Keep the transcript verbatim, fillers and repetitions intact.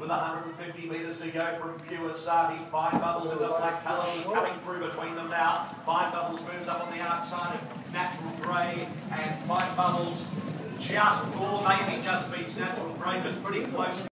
with one hundred fifty metres to go from Pure starting. Five Bubbles in the black colours is coming through between them now. Five Bubbles moves up on the outside of Natural Grey, and Five Bubbles just, or maybe just beats Natural Grey, but pretty close.